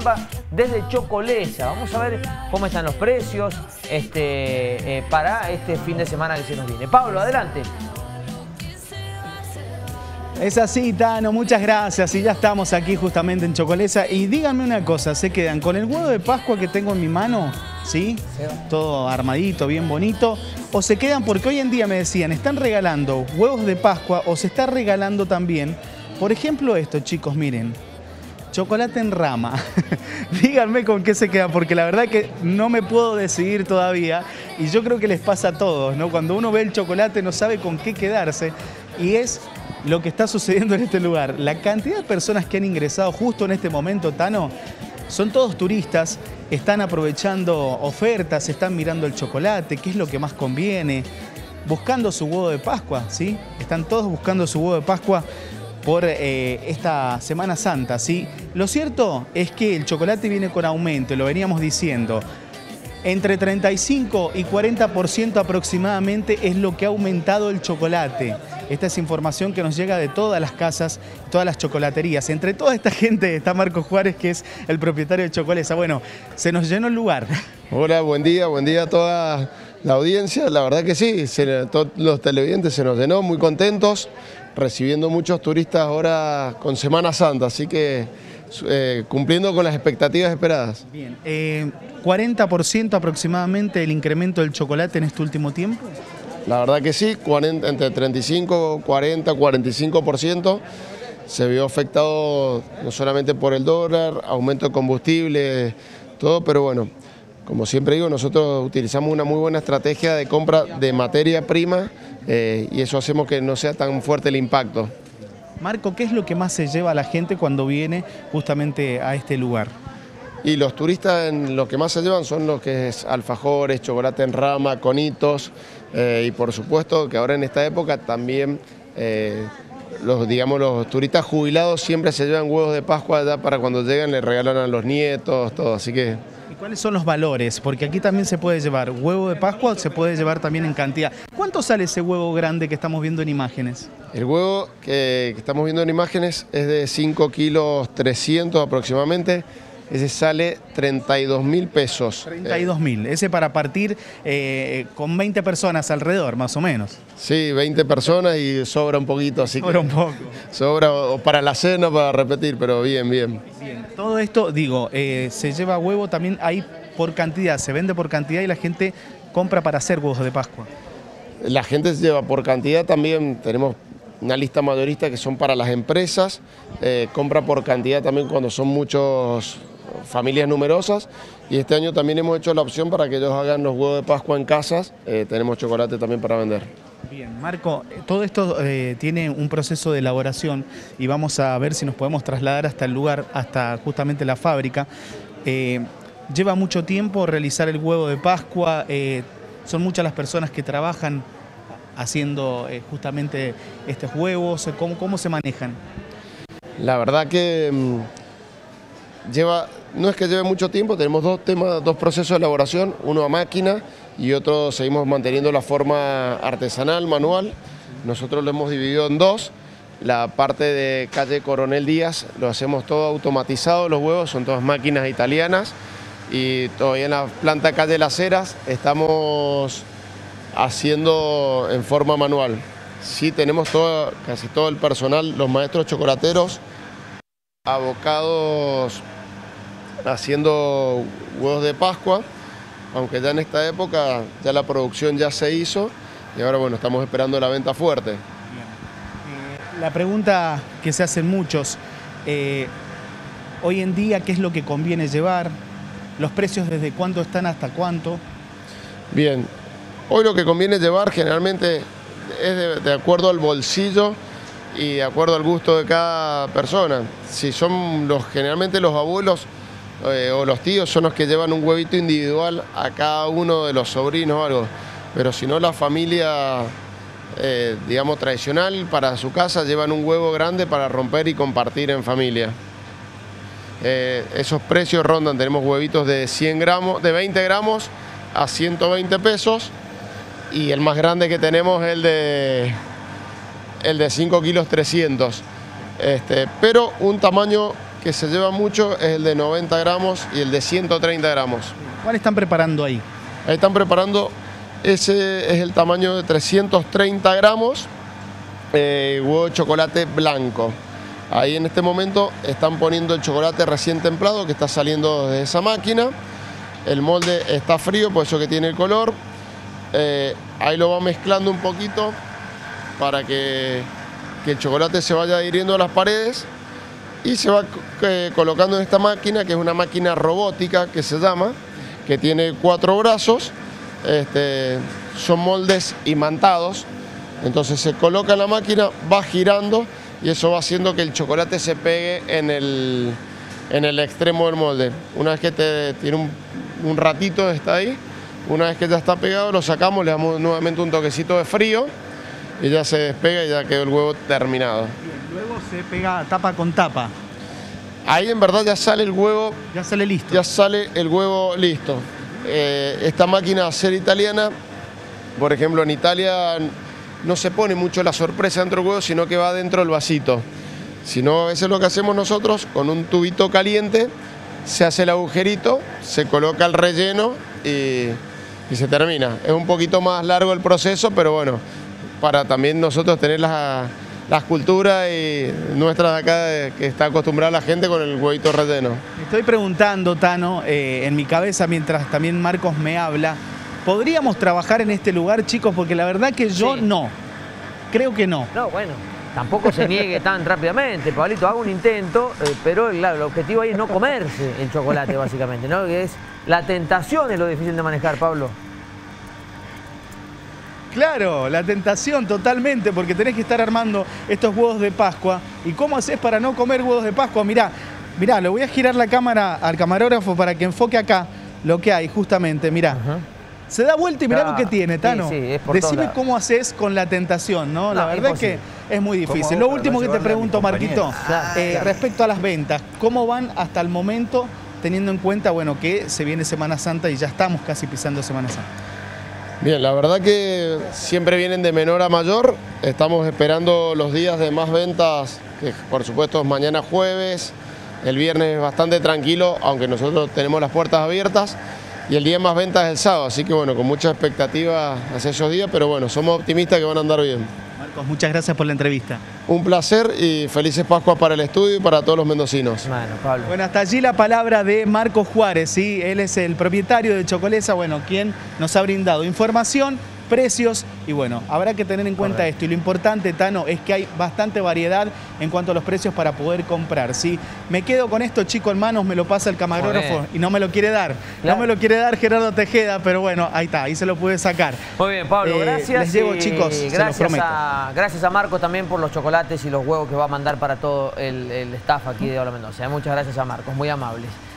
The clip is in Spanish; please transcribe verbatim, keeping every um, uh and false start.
participa desde Chocolesa. Vamos a ver cómo están los precios este, eh, para este fin de semana que se nos viene. Pablo, adelante. Es así, Tano, muchas gracias. Y ya estamos aquí justamente en Chocolesa. Y díganme una cosa, ¿se quedan con el huevo de Pascua que tengo en mi mano? ¿Sí? Todo armadito, bien bonito. ¿O se quedan porque hoy en día me decían, están regalando huevos de Pascua o se está regalando también, por ejemplo esto, chicos, miren, chocolate en rama? Díganme con qué se quedan, porque la verdad que no me puedo decidir todavía. Y yo creo que les pasa a todos, ¿no? Cuando uno ve el chocolate no sabe con qué quedarse. Y es lo que está sucediendo en este lugar. La cantidad de personas que han ingresado justo en este momento, Tano, son todos turistas, están aprovechando ofertas, están mirando el chocolate, qué es lo que más conviene, buscando su huevo de Pascua, ¿sí? Están todos buscando su huevo de Pascua por eh, esta Semana Santa, ¿sí? Lo cierto es que el chocolate viene con aumento, lo veníamos diciendo. Entre treinta y cinco y cuarenta por ciento aproximadamente es lo que ha aumentado el chocolate. Esta es información que nos llega de todas las casas, todas las chocolaterías. Entre toda esta gente está Marco Juárez, que es el propietario de Chocolesa. Bueno, se nos llenó el lugar. Hola, buen día, buen día a toda la audiencia. La verdad que sí, se, todos los televidentes se nos llenó, muy contentos, recibiendo muchos turistas ahora con Semana Santa, así que eh, cumpliendo con las expectativas esperadas. Bien, eh, ¿cuarenta por ciento aproximadamente el incremento del chocolate en este último tiempo? La verdad que sí, cuarenta, entre treinta y cinco, cuarenta, cuarenta y cinco por ciento se vio afectado no solamente por el dólar, aumento de combustible, todo, pero bueno, como siempre digo, nosotros utilizamos una muy buena estrategia de compra de materia prima eh, y eso hacemos que no sea tan fuerte el impacto. Marco, ¿qué es lo que más se lleva a la gente cuando viene justamente a este lugar? Y los turistas en lo que más se llevan son los que es alfajores, chocolate en rama, conitos eh, y por supuesto que ahora en esta época también eh, los, digamos, los turistas jubilados siempre se llevan huevos de Pascua ya para cuando llegan le regalan a los nietos, todo, así que... ¿Y cuáles son los valores? Porque aquí también se puede llevar huevo de Pascua, se puede llevar también en cantidad. ¿Cuánto sale ese huevo grande que estamos viendo en imágenes? El huevo que, que estamos viendo en imágenes es de cinco kilos trescientos aproximadamente. Ese sale treinta y dos mil pesos. treinta y dos mil, ese para partir eh, con veinte personas alrededor, más o menos. Sí, veinte personas y sobra un poquito, así sobra que... un poco. Sobra o para la cena, para repetir, pero bien, bien. Bien, todo esto, digo, eh, se lleva huevo también ahí por cantidad, se vende por cantidad y la gente compra para hacer huevos de Pascua. La gente se lleva por cantidad también, tenemos una lista mayorista que son para las empresas, eh, compra por cantidad también cuando son muchos... familias numerosas y este año también hemos hecho la opción para que ellos hagan los huevos de Pascua en casas, eh, tenemos chocolate también para vender. Bien, Marco, todo esto eh, tiene un proceso de elaboración y vamos a ver si nos podemos trasladar hasta el lugar, hasta justamente la fábrica. Eh, lleva mucho tiempo realizar el huevo de Pascua, eh, son muchas las personas que trabajan haciendo eh, justamente estos huevos, ¿cómo, cómo se manejan? La verdad que... Mmm, Lleva, no es que lleve mucho tiempo, tenemos dos temas, dos procesos de elaboración, uno a máquina y otro seguimos manteniendo la forma artesanal, manual. Nosotros lo hemos dividido en dos. La parte de calle Coronel Díaz lo hacemos todo automatizado, los huevos son todas máquinas italianas y todavía en la planta calle Las Heras estamos haciendo en forma manual. Sí tenemos todo, casi todo el personal, los maestros chocolateros, abocados haciendo huevos de Pascua, aunque ya en esta época ya la producción ya se hizo y ahora bueno, estamos esperando la venta fuerte. Bien. Eh, la pregunta que se hacen muchos, eh, hoy en día, ¿qué es lo que conviene llevar? ¿Los precios desde cuánto están hasta cuánto? Bien, hoy lo que conviene llevar generalmente es de, de acuerdo al bolsillo y de acuerdo al gusto de cada persona. Si son los, generalmente los abuelos eh, o los tíos son los que llevan un huevito individual a cada uno de los sobrinos o algo, pero si no la familia, eh, digamos, tradicional para su casa llevan un huevo grande para romper y compartir en familia. Eh, esos precios rondan, tenemos huevitos de cien gramos, de veinte gramos a ciento veinte pesos y el más grande que tenemos es el de... el de cinco kilos trescientos, este, pero un tamaño que se lleva mucho es el de noventa gramos y el de ciento treinta gramos. ¿Cuál están preparando ahí? Ahí están preparando, ese es el tamaño de trescientos treinta gramos, eh, huevo de chocolate blanco. Ahí en este momento están poniendo el chocolate recién templado que está saliendo de esa máquina. El molde está frío, por eso que tiene el color. Eh, ahí lo va mezclando un poquito para que, que el chocolate se vaya adhiriendo a las paredes y se va eh, colocando en esta máquina, que es una máquina robótica que se llama, que tiene cuatro brazos, este, son moldes imantados, entonces se coloca en la máquina, va girando y eso va haciendo que el chocolate se pegue en el, en el extremo del molde. Una vez que te, tiene un, un ratito está ahí, una vez que ya está pegado lo sacamos, le damos nuevamente un toquecito de frío y ya se despega y ya quedó el huevo terminado. Luego se pega tapa con tapa. Ahí en verdad ya sale el huevo. Ya sale listo. Ya sale el huevo listo. Eh, esta máquina a ser italiana, por ejemplo en Italia no se pone mucho la sorpresa dentro del huevo, sino que va dentro del vasito. Sino a veces lo que hacemos nosotros, con un tubito caliente, se hace el agujerito, se coloca el relleno y, y se termina. Es un poquito más largo el proceso, pero bueno, para también nosotros tener la... las culturas y nuestras de acá de, que está acostumbrada la gente con el huevito relleno. Estoy preguntando, Tano, eh, en mi cabeza mientras también Marcos me habla, ¿podríamos trabajar en este lugar, chicos? Porque la verdad que yo Sí. no, creo que no. No, bueno, tampoco se niegue tan rápidamente, Pablito, haga un intento, eh, pero claro, el objetivo ahí es no comerse el chocolate, básicamente, ¿no? Que es, la tentación es lo difícil de manejar, Pablo. Claro, la tentación totalmente, porque tenés que estar armando estos huevos de Pascua. ¿Y cómo haces para no comer huevos de Pascua? Mirá, mirá, le voy a girar la cámara al camarógrafo para que enfoque acá lo que hay, justamente, mirá. Ajá. Se da vuelta y mirá Ah, lo que tiene, sí, Tano. sí, es por Decime toda- cómo haces con la tentación, ¿no? la No, verdad imposible. es que es muy difícil. ¿Cómo Lo hago último para que no te llevarle a mis pregunto, Marquito, compañeros? Claro, eh, claro. respecto a las ventas, ¿cómo van hasta el momento, teniendo en cuenta, bueno, que se viene Semana Santa y ya estamos casi pisando Semana Santa? Bien, la verdad que siempre vienen de menor a mayor. Estamos esperando los días de más ventas, que por supuesto es mañana jueves, el viernes es bastante tranquilo, aunque nosotros tenemos las puertas abiertas, y el día de más ventas es el sábado, así que bueno, con mucha expectativa hacia esos días, pero bueno, somos optimistas que van a andar bien. Marcos, muchas gracias por la entrevista. Un placer y felices Pascuas para el estudio y para todos los mendocinos. Bueno, Pablo. Bueno, hasta allí la palabra de Marcos Juárez, ¿sí? Él es el propietario de Chocolesa, bueno, quien nos ha brindado información, precios y bueno, habrá que tener en cuenta Correcto. esto. Y lo importante, Tano, es que hay bastante variedad en cuanto a los precios para poder comprar, ¿sí? Me quedo con esto, chico, en manos, me lo pasa el camarógrafo Muy bien. y no me lo quiere dar. Claro. No me lo quiere dar Gerardo Tejeda, pero bueno, ahí está, ahí se lo pude sacar. Muy bien, Pablo, Eh, gracias. les llevo, y chicos, se los gracias prometo. a, gracias a Marcos también por los chocolates y los huevos que va a mandar para todo el, el staff aquí de Hola Mendoza. Muchas gracias a Marcos, muy amables.